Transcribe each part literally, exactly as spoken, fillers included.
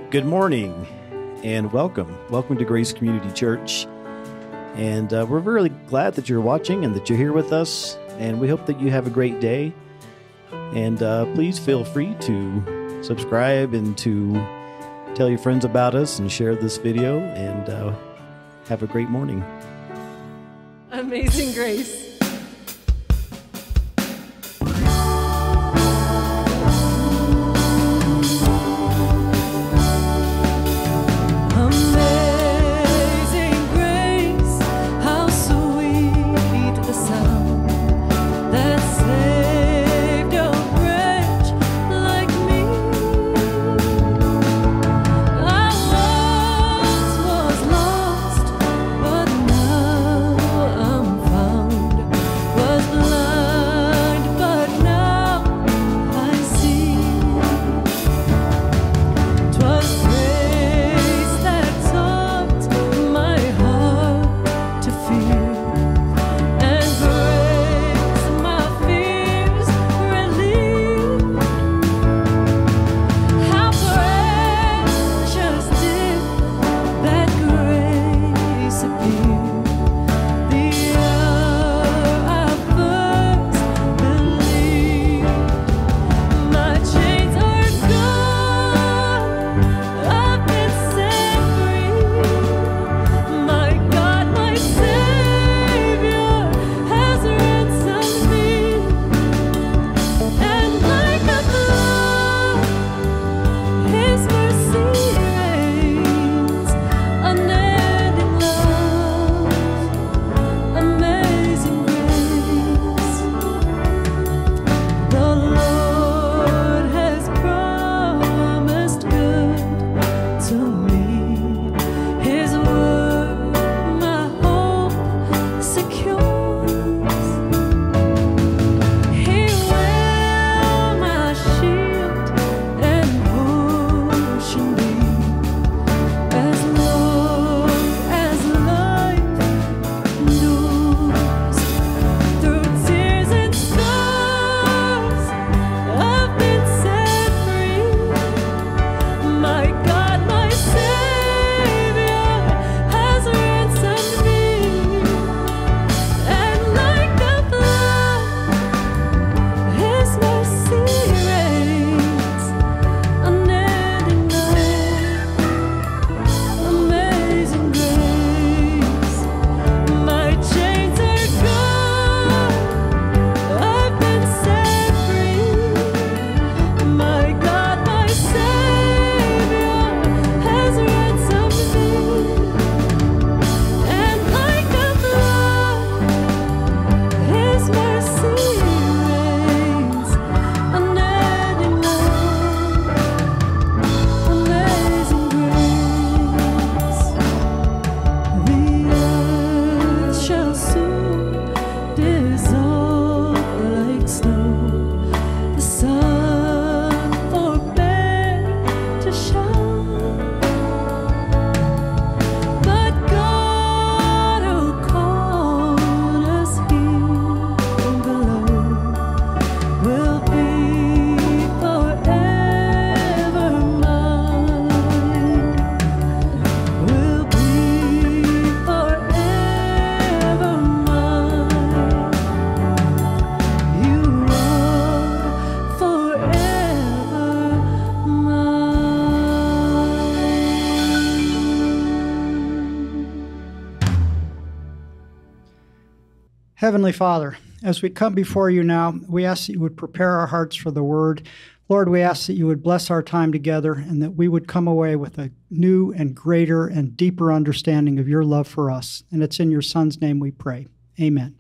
Good morning and welcome. Welcome to Grace Community Church. And uh, we're really glad that you're watching and that you're here with us. And we hope that you have a great day. And uh, please feel free to subscribe and to tell your friends about us and share this video. And uh, have a great morning. Amazing Grace. Heavenly Father, as we come before you now, we ask that you would prepare our hearts for the word. Lord, we ask that you would bless our time together and that we would come away with a new and greater and deeper understanding of your love for us. And it's in your Son's name we pray. Amen.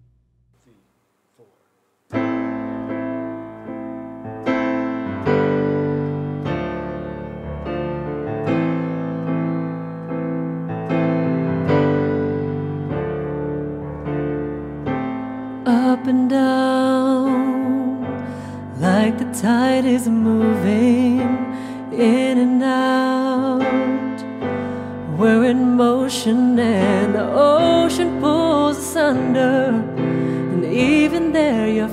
Up and down, like the tide is moving in and out. We're in motion and the ocean pulls asunder, and even there you're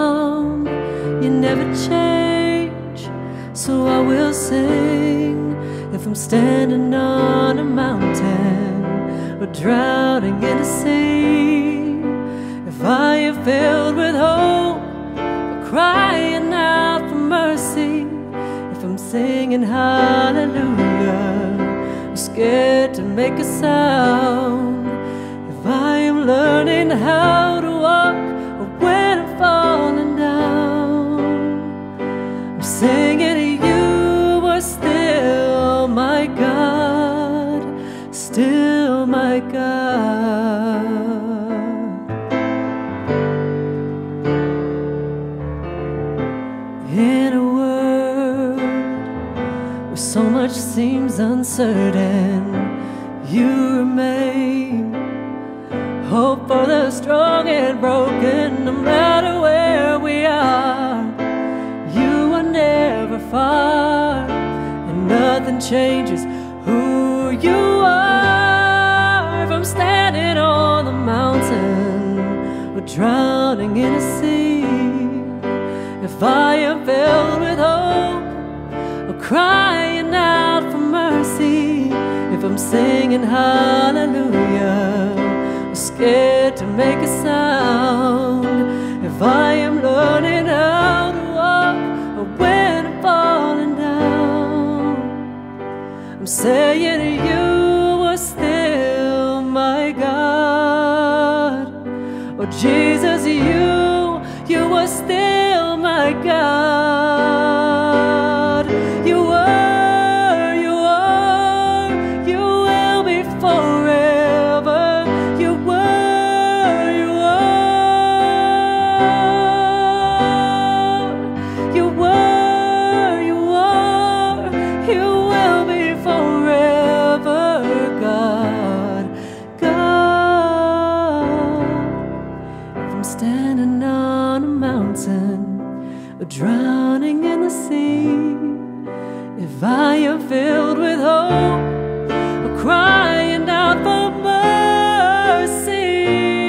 found. You never change, so I will sing if I'm standing on a mountain or drowning in a sea, if I am filled with hope or crying out for mercy, if I'm singing hallelujah or scared to make a sound, if I am learning how to walk or when I'm falling down, I'm singing you are still my God, still my God. In a world where so much seems uncertain, you remain hope for the strong and broken. No matter where we are, you are never far, and nothing changes who you are. If I'm standing on the mountain or drowning in a sea, if I am filled with hope or crying out for mercy, if I'm singing hallelujah or scared to make a sound, if I am learning how to walk or when I'm falling down, I'm saying you are still my God. Oh Jesus, you, you are still my God. You were, you are, you will be forever. You were, you are, you were, you are, you will be forever, God, God. If I'm standing on a mountain or drowning in the sea, if I am filled with hope or crying out for mercy,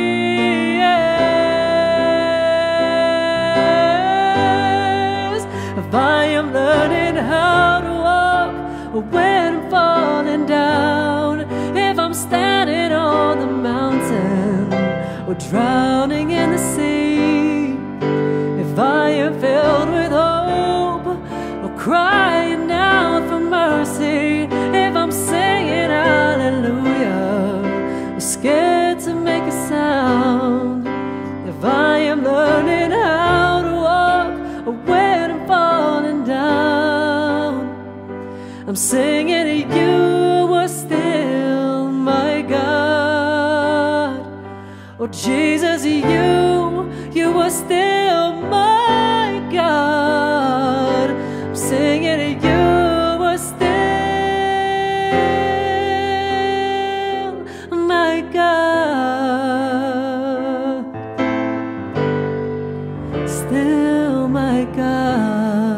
yes, if I am learning how to walk or when I'm falling down, if I'm standing on the mountain or drowning in the sea, if I am filled with hope or crying out for mercy, if I'm singing hallelujah or scared to make a sound, if I am learning how to walk or when I'm falling down, I'm singing you are still my God. Oh Jesus, you, you are still my God. I'm singing you are still my God, still my God.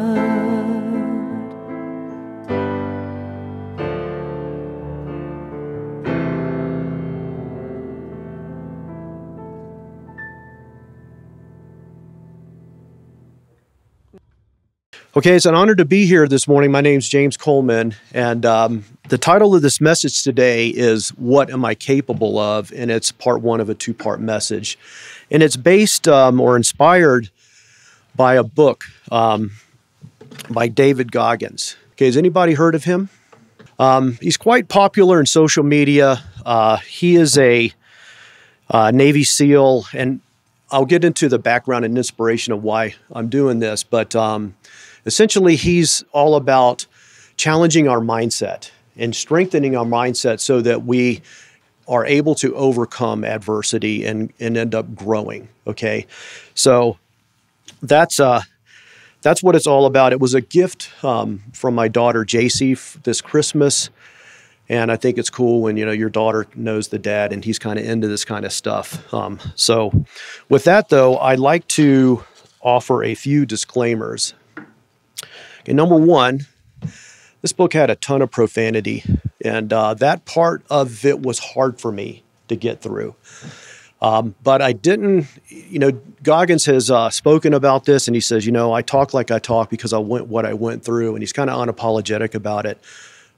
Okay, it's an honor to be here this morning. My name's James Coleman, and um, the title of this message today is What Am I Capable Of? And it's part one of a two-part message. And it's based um, or inspired by a book um, by David Goggins. Okay, has anybody heard of him? Um, he's quite popular in social media. Uh, he is a uh, Navy SEAL, and I'll get into the background and inspiration of why I'm doing this, but um, essentially, he's all about challenging our mindset and strengthening our mindset so that we are able to overcome adversity and, and end up growing, okay? So that's uh, that's what it's all about. It was a gift um, from my daughter, J C, this Christmas, and I think it's cool when, you know, your daughter knows the dad and he's kind of into this kind of stuff. Um, so with that, though, I'd like to offer a few disclaimers. Okay, number one, this book had a ton of profanity, and uh, that part of it was hard for me to get through. Um, but I didn't, you know, Goggins has uh, spoken about this, and he says, you know, I talk like I talk because I went what I went through, and he's kind of unapologetic about it.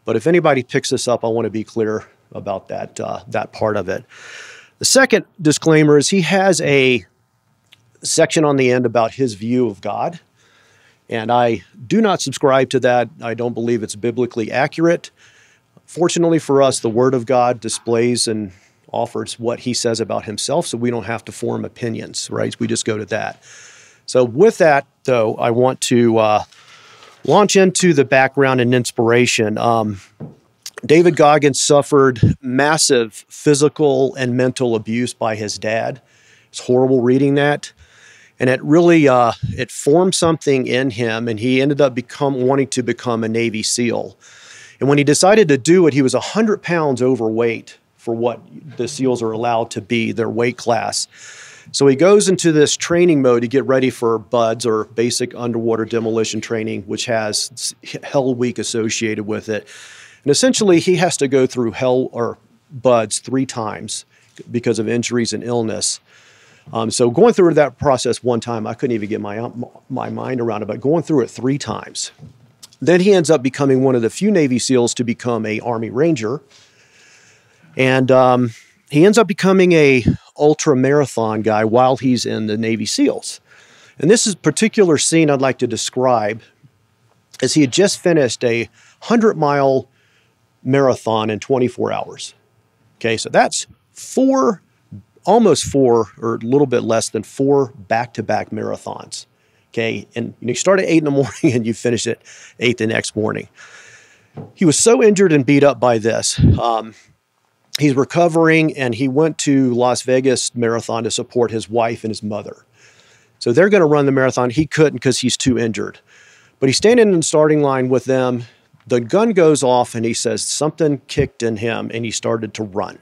But if anybody picks this up, I want to be clear about that, uh, that part of it. The second disclaimer is he has a section on the end about his view of God. And I do not subscribe to that. I don't believe it's biblically accurate. Fortunately for us, the Word of God displays and offers what he says about himself, so we don't have to form opinions, right? We just go to that. So with that, though, I want to uh, launch into the background and inspiration. Um, David Goggins suffered massive physical and mental abuse by his dad. It's horrible reading that. And it really, uh, it formed something in him, and he ended up become wanting to become a Navy SEAL. And when he decided to do it, he was one hundred pounds overweight for what the SEALs are allowed to be, their weight class. So he goes into this training mode to get ready for B U D S, or basic underwater demolition training, which has Hell Week associated with it. And essentially, he has to go through Hell or B U D S three times because of injuries and illness. Um, so going through that process one time, I couldn't even get my, my mind around it, but going through it three times. Then he ends up becoming one of the few Navy SEALs to become a Army Ranger. And um, he ends up becoming a ultra marathon guy while he's in the Navy SEALs. And this is a particular scene I'd like to describe, as he had just finished a hundred mile marathon in twenty-four hours. Okay, so that's four, almost four, or a little bit less than four back-to-back marathons. Okay, and you start at eight in the morning and you finish at eight the next morning. He was so injured and beat up by this. Um, he's recovering, and he went to Las Vegas Marathon to support his wife and his mother. So they're going to run the marathon. He couldn't because he's too injured. But he's standing in the starting line with them. The gun goes off, and he says something kicked in him, and he started to run.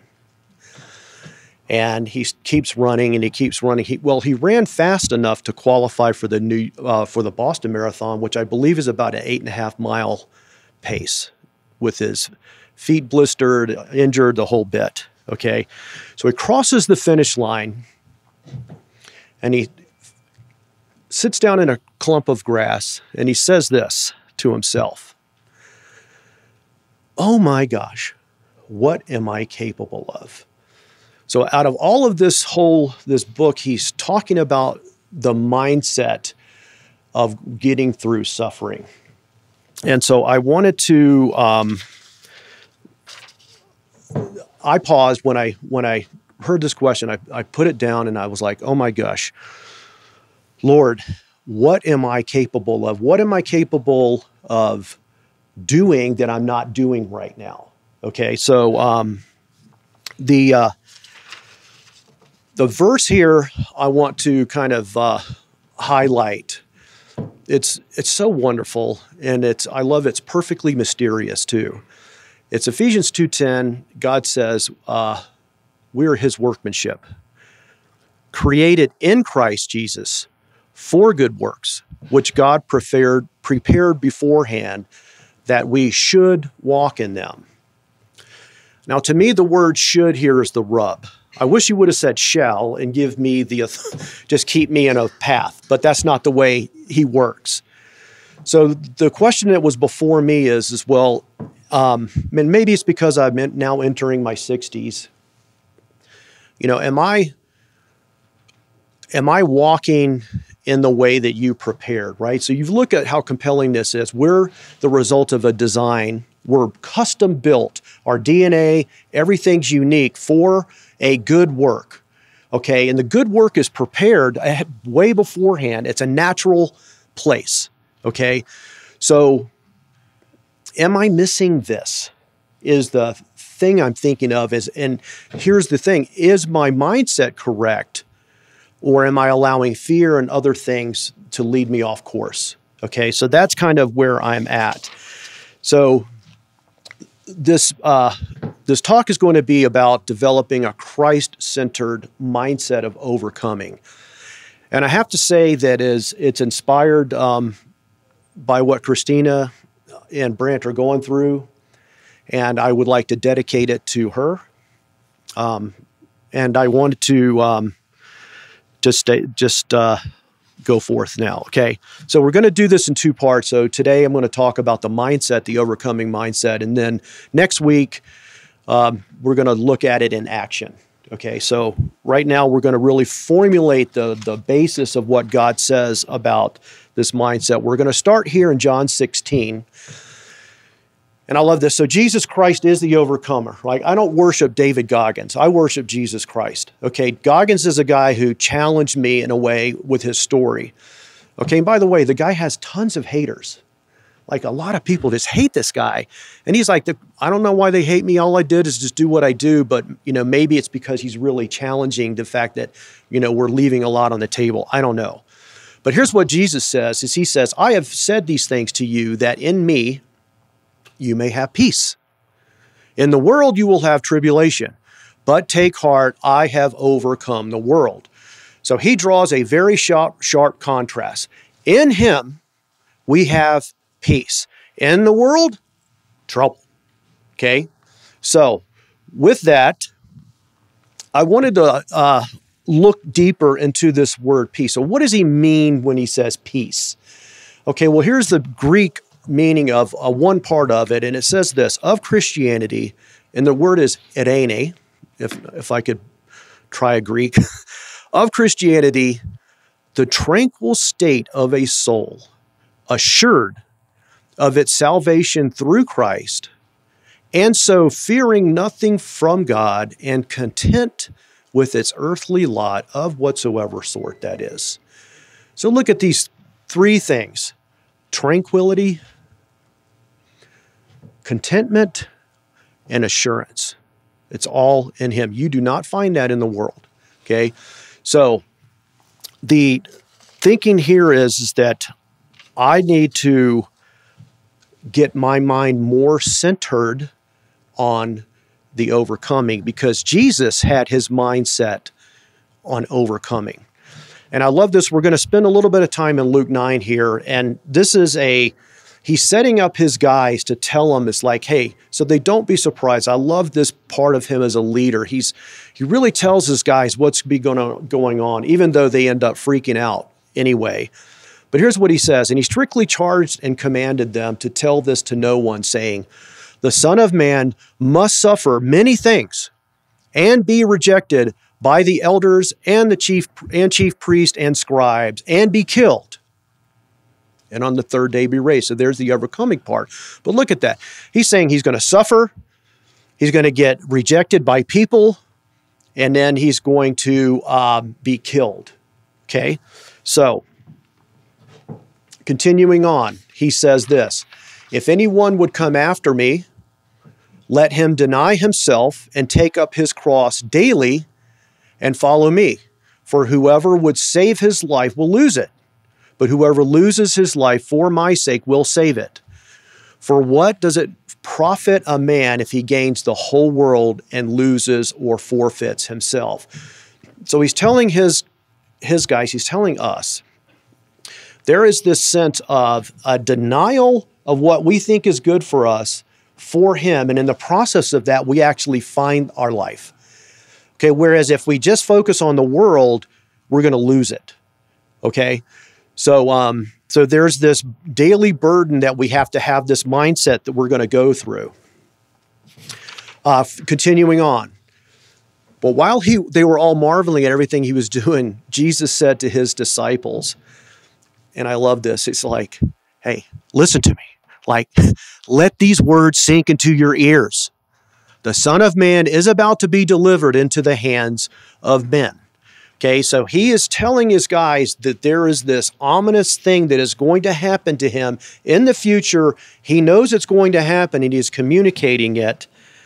And he keeps running, and he keeps running. He, well, he ran fast enough to qualify for the new uh, for the Boston Marathon, which I believe is about an eight and a half mile pace, with his feet blistered, injured, the whole bit. Okay, so he crosses the finish line, and he sits down in a clump of grass, and he says this to himself: "Oh my gosh, what am I capable of?" So out of all of this whole, this book, he's talking about the mindset of getting through suffering. And so I wanted to, um, I paused when I, when I heard this question. I, I put it down, and I was like, oh my gosh, Lord, what am I capable of? What am I capable of doing that I'm not doing right now? Okay, so um, the... Uh, The verse here I want to kind of uh, highlight. It's it's so wonderful, and it's I love it's perfectly mysterious too. It's Ephesians two ten. God says uh, we are His workmanship, created in Christ Jesus for good works, which God prepared prepared beforehand that we should walk in them. Now, to me, the word "should" here is the rub. I wish you would have said "shall" and give me the, just keep me in a path, but that's not the way He works. So the question that was before me is, is well, um, and maybe it's because I'm now entering my sixties. You know, am I, am I walking in the way that you prepared, right? So you look at how compelling this is. We're the result of a design. We're custom built. Our D N A, everything's unique for a good work, okay? And the good work is prepared way beforehand. It's a natural place, okay? So am I missing this? Is the thing I'm thinking of is, and here's the thing, is my mindset correct, or am I allowing fear and other things to lead me off course? Okay, so that's kind of where I'm at. So this uh, this talk is going to be about developing a Christ-centered mindset of overcoming. And I have to say that is it's inspired um, by what Christina and Brant are going through, and I would like to dedicate it to her. Um, and I wanted to um, just just uh, go forth now, okay? So we're going to do this in two parts. So today I'm going to talk about the mindset, the overcoming mindset, and then next week um, we're going to look at it in action, okay? So right now we're going to really formulate the, the basis of what God says about this mindset. We're going to start here in John sixteen. And I love this. So Jesus Christ is the overcomer. Like, I don't worship David Goggins. I worship Jesus Christ. Okay, Goggins is a guy who challenged me in a way with his story. Okay, and by the way, the guy has tons of haters. Like, a lot of people just hate this guy. And he's like, I don't know why they hate me. All I did is just do what I do. But, you know, maybe it's because he's really challenging the fact that, you know, we're leaving a lot on the table. I don't know. But here's what Jesus says, is he says, I have said these things to you that in me, you may have peace. In the world you will have tribulation, but take heart, I have overcome the world. So he draws a very sharp, sharp contrast. In him, we have peace. In the world, trouble. Okay? So with that, I wanted to uh, look deeper into this word peace. So what does he mean when he says peace? Okay, well, here's the Greek meaning of uh, one part of it, and it says this, of Christianity, and the word is Attn, if, if I could try a Greek, of Christianity, the tranquil state of a soul, assured of its salvation through Christ, and so fearing nothing from God and content with its earthly lot of whatsoever sort that is. So look at these three things: tranquility, contentment, and assurance. It's all in him. You do not find that in the world, okay? So the thinking here is, is that I need to get my mind more centered on the overcoming, because Jesus had his mindset on overcoming. And I love this. We're going to spend a little bit of time in Luke nine here, and this is a He's setting up his guys to tell them, it's like, hey, so they don't be surprised. I love this part of him as a leader. He's He really tells his guys what's be going going on, even though they end up freaking out anyway. But here's what he says, and he strictly charged and commanded them to tell this to no one, saying, the Son of Man must suffer many things and be rejected by the elders and the chief and chief priests and scribes and be killed, and on the third day be raised. So there's the overcoming part. But look at that. He's saying he's going to suffer. He's going to get rejected by people. And then he's going to um, be killed. Okay? So, continuing on, he says this, if anyone would come after me, let him deny himself and take up his cross daily and follow me. For whoever would save his life will lose it. But whoever loses his life for my sake will save it. For what does it profit a man if he gains the whole world and loses or forfeits himself? So he's telling his, his guys, he's telling us, there is this sense of a denial of what we think is good for us for him. And in the process of that, we actually find our life. Okay, whereas if we just focus on the world, we're going to lose it. Okay? So, um, so there's this daily burden that we have to have, this mindset that we're going to go through. Uh, continuing on. But while he, they were all marveling at everything he was doing, Jesus said to his disciples, and I love this, it's like, hey, listen to me. Like, let these words sink into your ears. The Son of Man is about to be delivered into the hands of men. Okay, so he is telling his guys that there is this ominous thing that is going to happen to him in the future. He knows it's going to happen, and he is communicating it.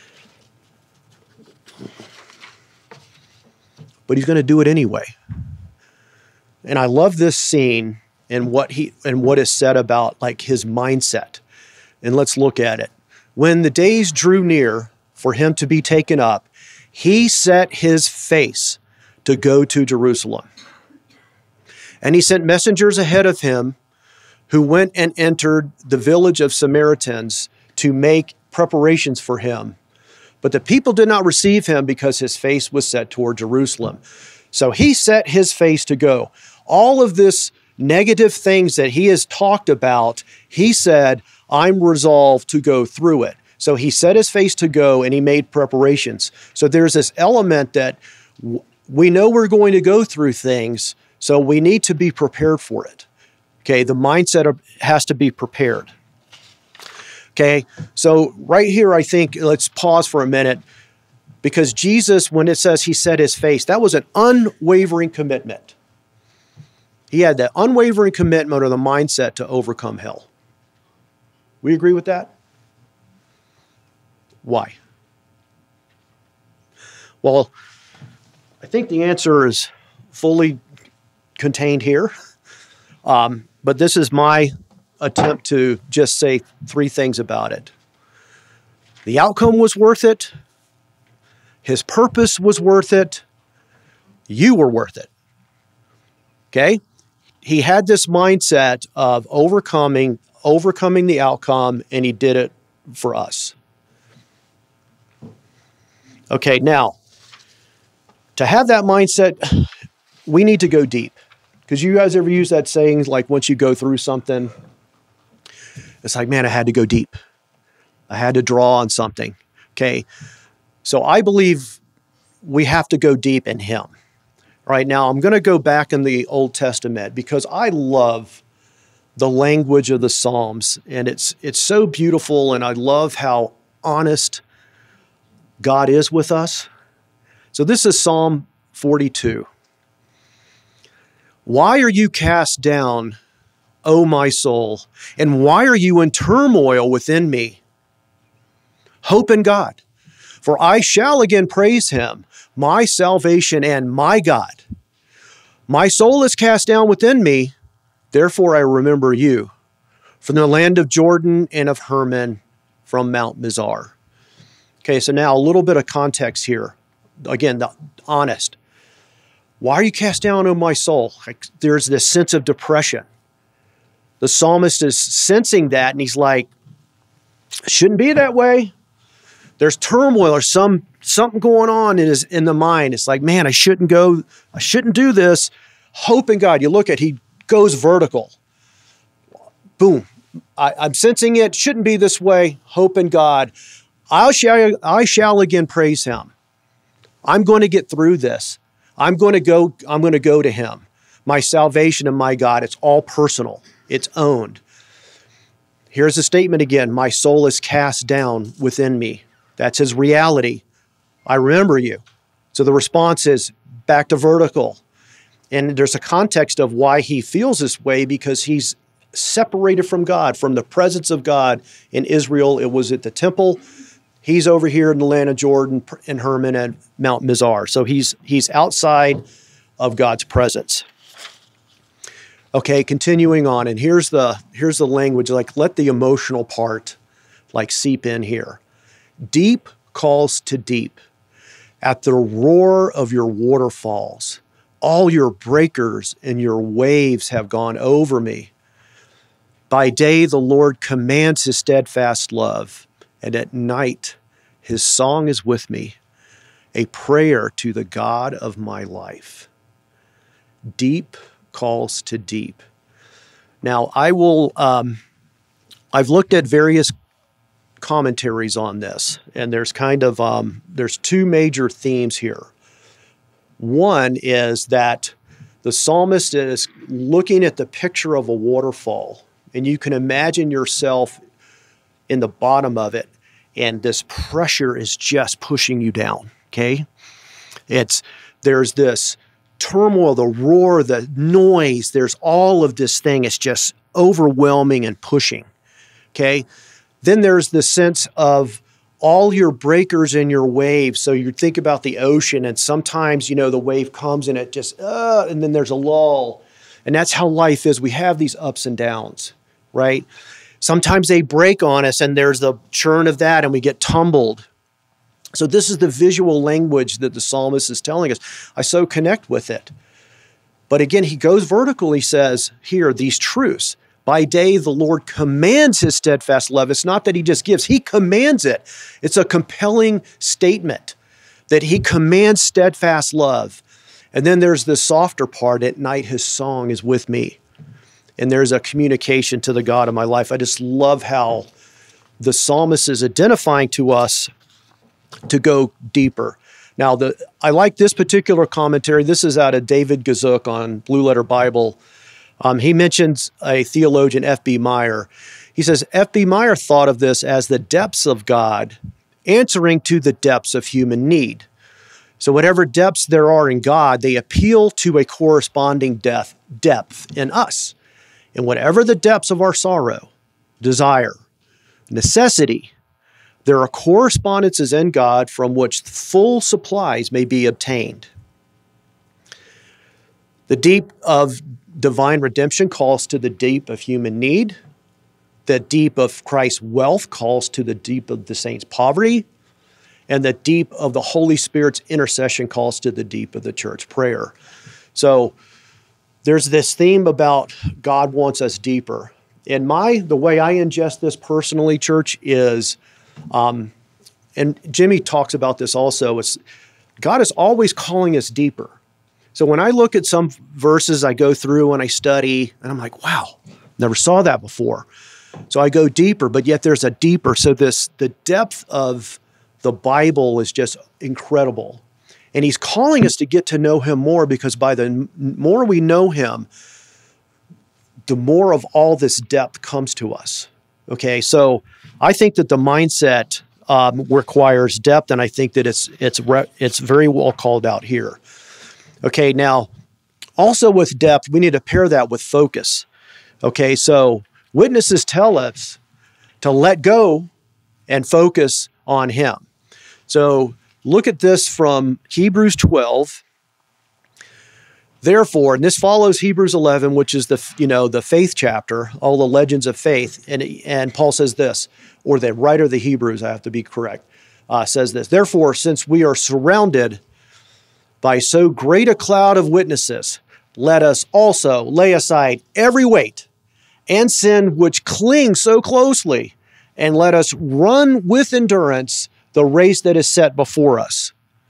But he's going to do it anyway. And I love this scene and what he and what is said about like his mindset. And let's look at it. When the days drew near for him to be taken up, he set his face to go to Jerusalem. And he sent messengers ahead of him who went and entered the village of Samaritans to make preparations for him. But the people did not receive him because his face was set toward Jerusalem. So he set his face to go. All of this negative things that he has talked about, he said, I'm resolved to go through it. So he set his face to go and he made preparations. So there's this element that w- we know we're going to go through things, so we need to be prepared for it. Okay, the mindset of, has to be prepared. Okay, so right here, I think, let's pause for a minute, because Jesus, when it says he set his face, that was an unwavering commitment. He had that unwavering commitment or the mindset to overcome hell. We agree with that? Why? Well, I think the answer is fully contained here. Um, but this is my attempt to just say three things about it. The outcome was worth it. His purpose was worth it. You were worth it. Okay? He had this mindset of overcoming, overcoming the outcome, and he did it for us. Okay, now, to have that mindset, we need to go deep. Because you guys ever use that saying, like once you go through something, it's like, man, I had to go deep. I had to draw on something. Okay, so I believe we have to go deep in him. Right now, I'm going to go back in the Old Testament because I love the language of the Psalms, and it's it's so beautiful, and I love how honest God is with us. So this is Psalm forty-two. Why are you cast down, O my soul, and why are you in turmoil within me? Hope in God, for I shall again praise him, my salvation and my God. My soul is cast down within me, therefore I remember you, from the land of Jordan and of Hermon, from Mount Mizar. Okay, so now a little bit of context here. Again, the honest. Why are you cast down, O my soul? Like, there's this sense of depression. The psalmist is sensing that, and he's like, it shouldn't be that way. There's turmoil or some something going on in his in the mind. It's like, man, I shouldn't go, I shouldn't do this. Hope in God. You look at, he goes vertical. Boom. I, I'm sensing it. Shouldn't be this way. Hope in God. I shall, I shall again praise him. I'm going to get through this. I'm going to go, I'm going to go to him. My salvation and my God, it's all personal. It's owned. Here's the statement again. My soul is cast down within me. That's his reality. I remember you. So the response is back to vertical. And there's a context of why he feels this way, because he's separated from God, from the presence of God in Israel. It was at the temple. He's over here in the land of Jordan and Hermon and Mount Mizar. So he's he's outside of God's presence. Okay, continuing on. And here's the here's the language, like let the emotional part like seep in here. Deep calls to deep. At the roar of your waterfalls, all your breakers and your waves have gone over me. By day, the Lord commands his steadfast love, and at night, his song is with me, a prayer to the God of my life. Deep calls to deep. Now, I will, um, I've looked at various commentaries on this, and there's kind of, um, there's two major themes here. One is that the psalmist is looking at the picture of a waterfall, and you can imagine yourself in the bottom of it, and this pressure is just pushing you down, okay? It's, there's this turmoil, the roar, the noise, there's all of this thing. It's just overwhelming and pushing, okay? Then there's the sense of all your breakers and your waves. So you think about the ocean, and sometimes, you know, the wave comes and it just, uh, and then there's a lull. And that's how life is. We have these ups and downs, right? Sometimes they break on us, and there's the churn of that, and we get tumbled. So this is the visual language that the psalmist is telling us. I so connect with it. But again, he goes vertical. He says here, these truths. By day, the Lord commands his steadfast love. It's not that he just gives, he commands it. It's a compelling statement that he commands steadfast love. And then there's the softer part. At night, his song is with me. and there's a communication to the God of my life. I just love how the psalmist is identifying to us to go deeper. Now, the I like this particular commentary. This is out of David Goggins on Blue Letter Bible. Um, he mentions a theologian, F B Meyer. He says, F B Meyer thought of this as the depths of God answering to the depths of human need. So whatever depths there are in God, they appeal to a corresponding depth, depth in us. And whatever the depths of our sorrow, desire, necessity, there are correspondences in God from which full supplies may be obtained. The deep of divine redemption calls to the deep of human need. The deep of Christ's wealth calls to the deep of the saint's poverty. And the deep of the Holy Spirit's intercession calls to the deep of the church prayer. So there's this theme about God wants us deeper. And my the way I ingest this personally, church, is, um, and Jimmy talks about this also, is God is always calling us deeper. So when I look at some verses I go through and I study, and I'm like, wow, never saw that before. So I go deeper, but yet there's a deeper. So this the depth of the Bible is just incredible. And he's calling us to get to know him more, because by the more we know him, the more of all this depth comes to us. Okay, so I think that the mindset um, requires depth, and I think that it's it's re- it's very well called out here. Okay, now also with depth, we need to pair that with focus. Okay, so witnesses tell us to let go and focus on him. So look at this from Hebrews twelve. Therefore, and this follows Hebrews eleven, which is the, you know, the faith chapter, all the legends of faith. And, and Paul says this, or the writer of the Hebrews, I have to be correct, uh, says this. Therefore, since we are surrounded by so great a cloud of witnesses, let us also lay aside every weight and sin which clings so closely, and let us run with endurance the race that is set before us.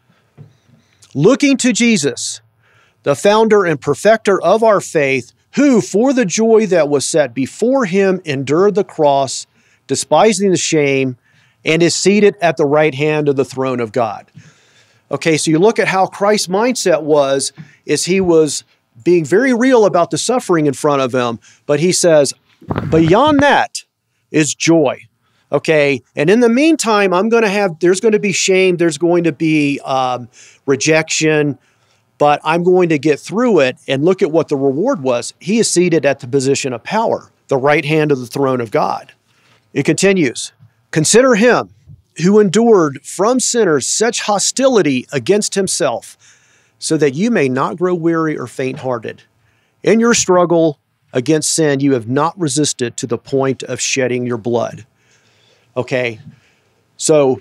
Looking to Jesus, the founder and perfecter of our faith, who for the joy that was set before him endured the cross, despising the shame, and is seated at the right hand of the throne of God. Okay, so you look at how Christ's mindset was, is he was being very real about the suffering in front of him, but he says, beyond that is joy. Okay, and in the meantime, I'm going to have, there's going to be shame, there's going to be um, rejection, but I'm going to get through it. And look at what the reward was. He is seated at the position of power, the right hand of the throne of God. It continues, consider him who endured from sinners such hostility against himself, so that you may not grow weary or faint-hearted. In your struggle against sin, you have not resisted to the point of shedding your blood. Okay, so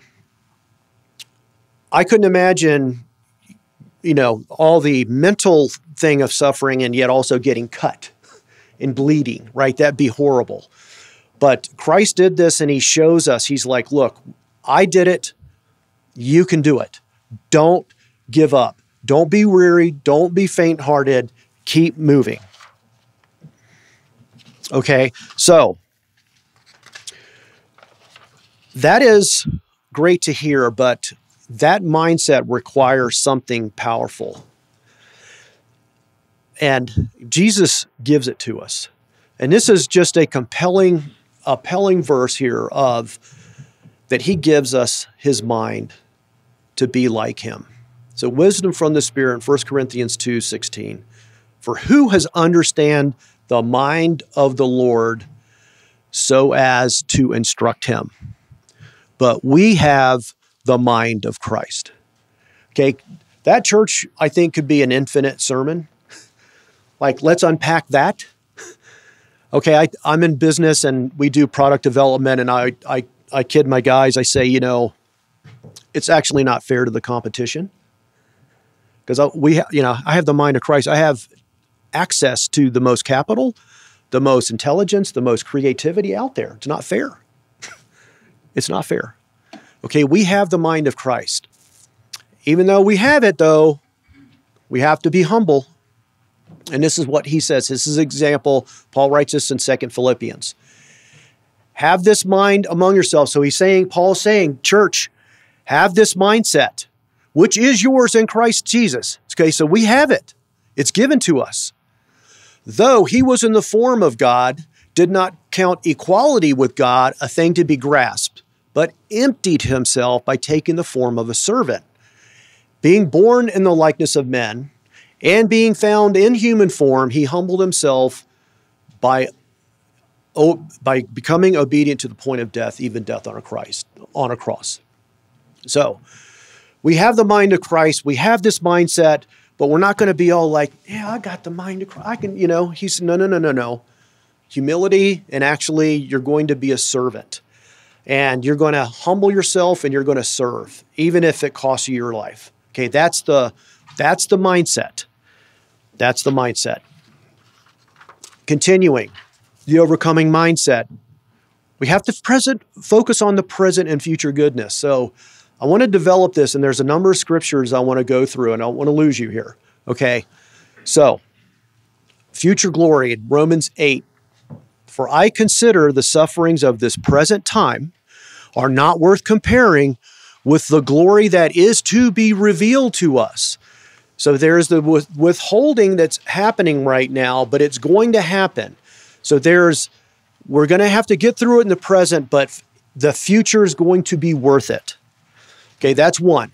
I couldn't imagine, you know, all the mental thing of suffering and yet also getting cut and bleeding, right? That'd be horrible. But Christ did this, and he shows us, he's like, look, I did it. You can do it. Don't give up. Don't be weary. Don't be faint-hearted. Keep moving. Okay, so that is great to hear, but that mindset requires something powerful. And Jesus gives it to us. And this is just a compelling, compelling verse here of that he gives us his mind to be like him. So wisdom from the Spirit in First Corinthians two sixteen. For who has understand the mind of the Lord so as to instruct him? But we have the mind of Christ. Okay, that church, I think, could be an infinite sermon. Like, let's unpack that. Okay, I, I'm in business and we do product development, and I, I, I kid my guys. I say, you know, it's actually not fair to the competition, because we, ha- you know, I have the mind of Christ. I have access to the most capital, the most intelligence, the most creativity out there. It's not fair. It's not fair. Okay, we have the mind of Christ. Even though we have it, though, we have to be humble. And this is what he says. This is an example. Paul writes this in Second Philippians. Have this mind among yourselves. So he's saying, Paul's saying, church, have this mindset, which is yours in Christ Jesus. Okay, so we have it. It's given to us. Though he was in the form of God, did not count equality with God a thing to be grasped, but emptied himself by taking the form of a servant. Being born in the likeness of men, and being found in human form, he humbled himself by, oh, by becoming obedient to the point of death, even death on a Christ, on a cross. So we have the mind of Christ. We have this mindset, but we're not going to be all like, yeah, I got the mind of Christ. I can, you know, he said, no, no, no, no, no. Humility, and actually you're going to be a servant. And you're going to humble yourself and you're going to serve, even if it costs you your life. Okay, that's the that's the mindset. That's the mindset. Continuing, the overcoming mindset. We have to present focus on the present and future goodness. So I want to develop this, and there's a number of scriptures I want to go through, and I don't want to lose you here. Okay, so future glory in Romans eight. For I consider the sufferings of this present time are not worth comparing with the glory that is to be revealed to us. So there's the withholding that's happening right now, but it's going to happen. So there's, we're going to have to get through it in the present, but the future is going to be worth it. Okay, that's one.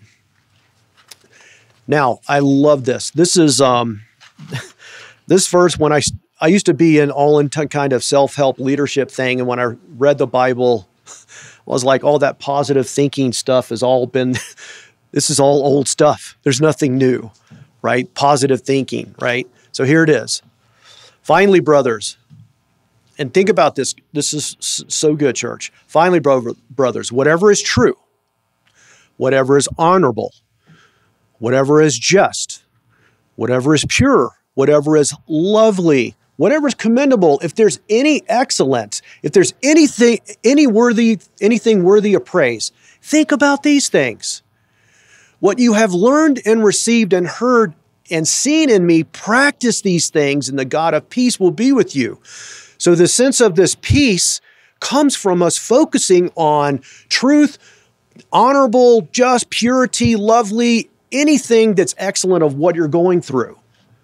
Now, I love this. This is, um, this verse, when I, I used to be in all in kind of self-help leadership thing, and when I read the Bible, I was like, all that positive thinking stuff has all been, this is all old stuff. There's nothing new, right? Positive thinking, right? So here it is. Finally, brothers, and think about this. This is so good, church. Finally, bro- brothers, whatever is true, whatever is honorable, whatever is just, whatever is pure, whatever is lovely, whatever is commendable, if there's any excellence, if there's anything, any worthy, anything worthy of praise, think about these things. What you have learned and received and heard and seen in me, practice these things, and the God of peace will be with you. So the sense of this peace comes from us focusing on truth, honorable, just, purity, lovely, anything that's excellent of what you're going through.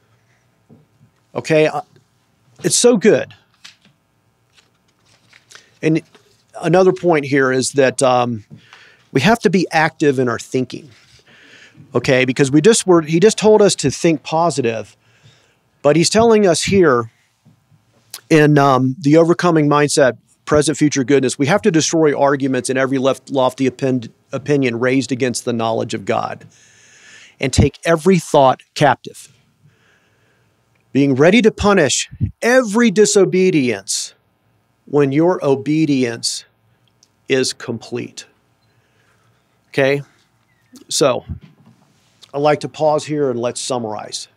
Okay? It's so good. And another point here is that um, we have to be active in our thinking. Okay? Because we just were, he just told us to think positive, but he's telling us here in um, the overcoming mindset, present, future goodness, we have to destroy arguments and every left lofty opin- opinion raised against the knowledge of God, and take every thought captive, being ready to punish every disobedience when your obedience is complete. Okay? So, I'd like to pause here and let's summarize.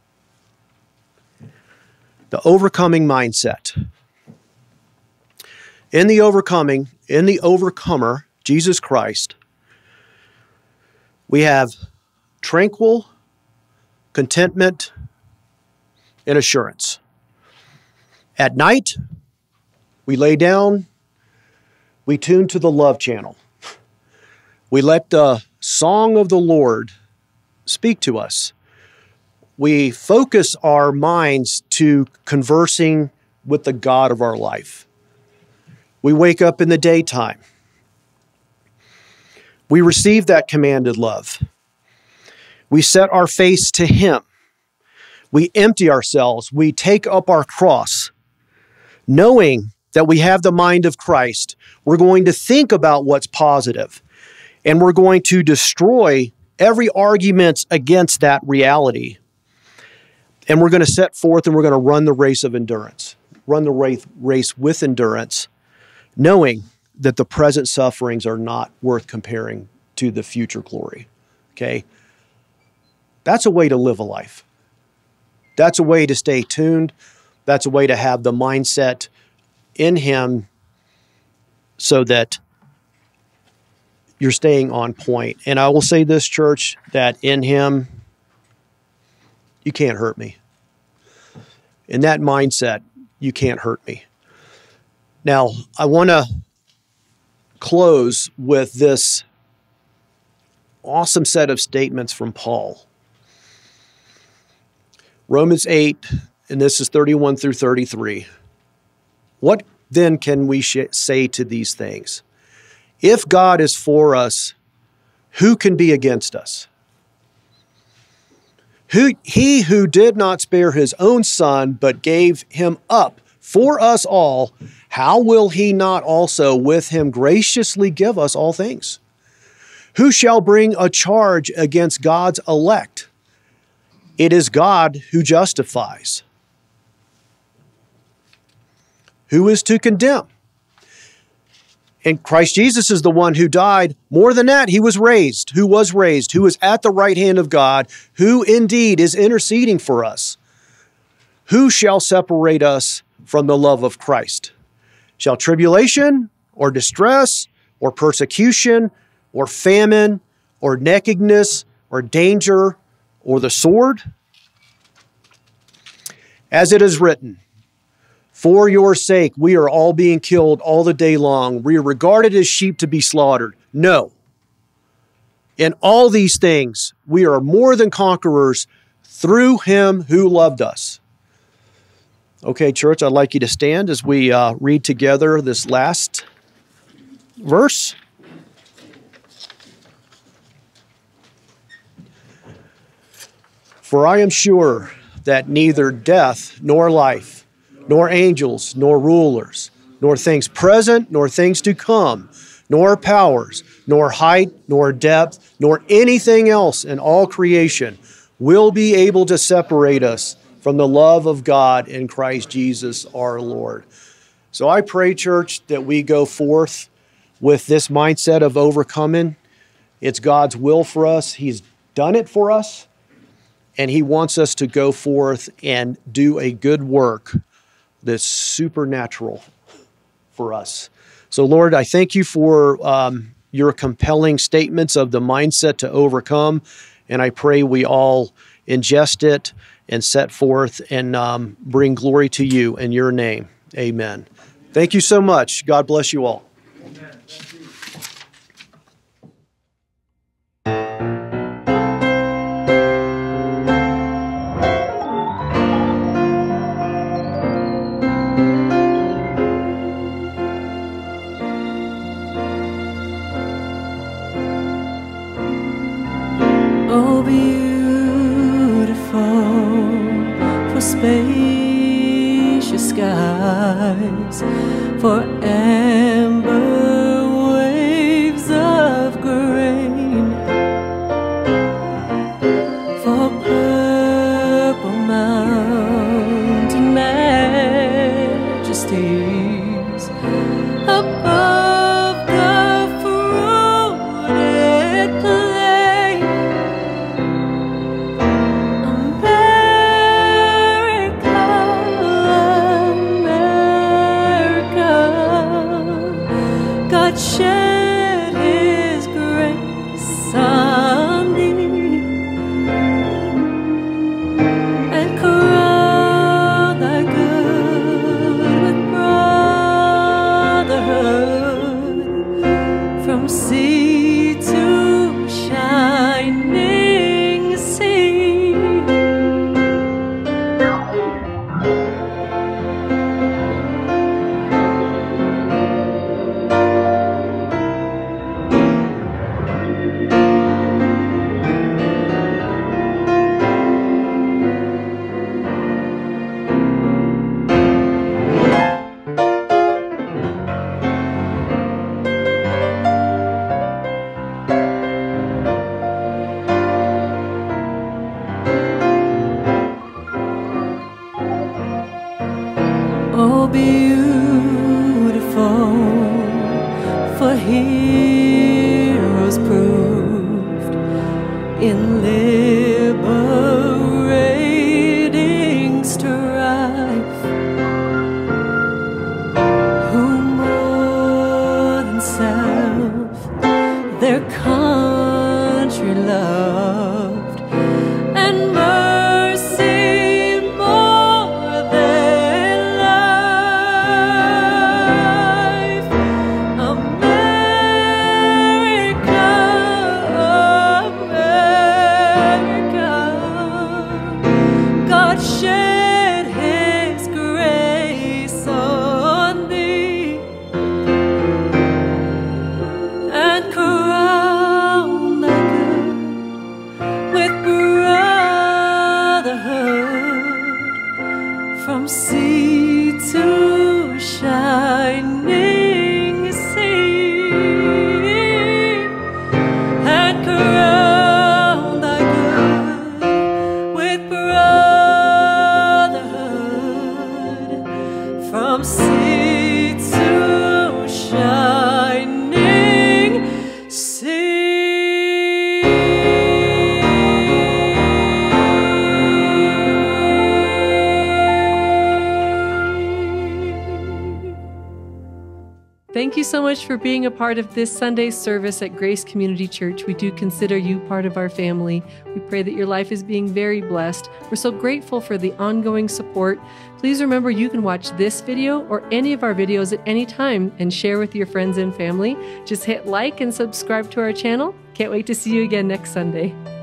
The overcoming mindset. In the overcoming, in the overcomer, Jesus Christ, we have tranquil, contentment, and assurance. At night, we lay down, we tune to the love channel. We let the song of the Lord speak to us. We focus our minds to conversing with the God of our life. We wake up in the daytime. We receive that commanded love. We set our face to Him. We empty ourselves. We take up our cross. Knowing that we have the mind of Christ, we're going to think about what's positive, and we're going to destroy every argument against that reality. And we're going to set forth and we're going to run the race of endurance, run the race, race with endurance, knowing that the present sufferings are not worth comparing to the future glory. Okay? That's a way to live a life. That's a way to stay tuned. That's a way to have the mindset in Him so that you're staying on point. And I will say this, church, that in Him, you can't hurt me. In that mindset, you can't hurt me. Now, I want to close with this awesome set of statements from Paul. Romans eight, and this is thirty-one through thirty-three. What then can we sh- say to these things? If God is for us, who can be against us? Who, he who did not spare his own son, but gave him up for us all, how will he not also with him graciously give us all things? Who shall bring a charge against God's elect? It is God who justifies. Who is to condemn? And Christ Jesus is the one who died. More than that, he was raised, who was raised, who is at the right hand of God, who indeed is interceding for us. Who shall separate us from the love of Christ? Shall tribulation or distress or persecution or famine or nakedness or danger or the sword? As it is written, for your sake, we are all being killed all the day long. We are regarded as sheep to be slaughtered. No. In all these things, we are more than conquerors through him who loved us. Okay, church, I'd like you to stand as we uh, read together this last verse. For I am sure that neither death nor life, nor angels, nor rulers, nor things present, nor things to come, nor powers, nor height, nor depth, nor anything else in all creation will be able to separate us from the love of God in Christ Jesus our Lord. So I pray, church, that we go forth with this mindset of overcoming. It's God's will for us. He's done it for us, and he wants us to go forth and do a good work that's supernatural for us. So, Lord, I thank you for um, your compelling statements of the mindset to overcome, and I pray we all ingest it and set forth and um, bring glory to you in your name. Amen. Thank you so much. God bless you all. Amen. Thank you. Oh, beautiful for spacious skies, for amber waves of grain, for purple mountain majesties above the fruited plain. America, America, God shed his grace on thee and crown thy good with brotherhood from sea to shining sea. Oh, beautiful for heroes proved in liberating strife, who more than self their country loved, and mercy more than Lord shed His grace on thee and crown thy good with brotherhood from sea to shining sea, and crown thy good with brotherhood from sea to shining sea. Thank you so much for being a part of this Sunday's service at Grace Community Church. We do consider you part of our family. We pray that your life is being very blessed. We're so grateful for the ongoing support. Please remember you can watch this video or any of our videos at any time and share with your friends and family. Just hit like and subscribe to our channel. Can't wait to see you again next Sunday.